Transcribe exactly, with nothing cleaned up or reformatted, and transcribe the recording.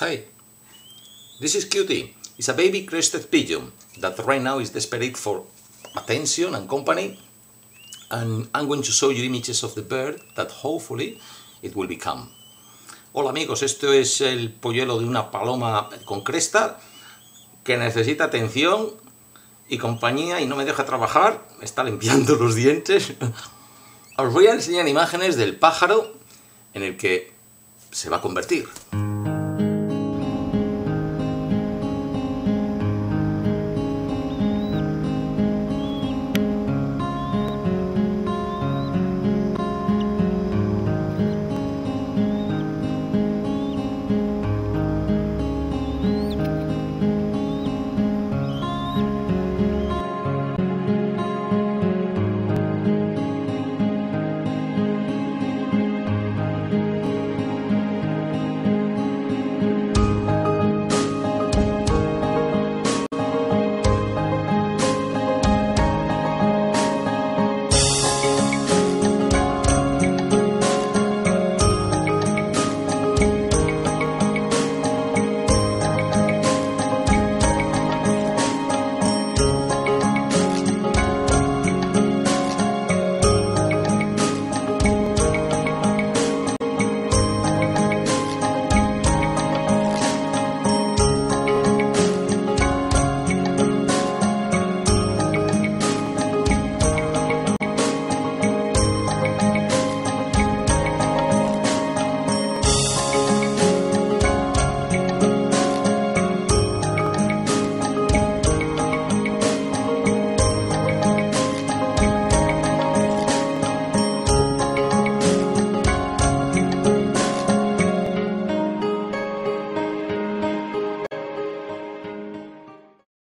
Hey, this is Cutie. It's a baby crested pigeon that right now is desperate for attention and company, and I'm going to show you images of the bird that hopefully it will become. Hola amigos, esto es el polluelo de una paloma con cresta que necesita atención y compañía y no me deja trabajar, me está limpiando los dientes. Os voy a enseñar imágenes del pájaro en el que se va a convertir.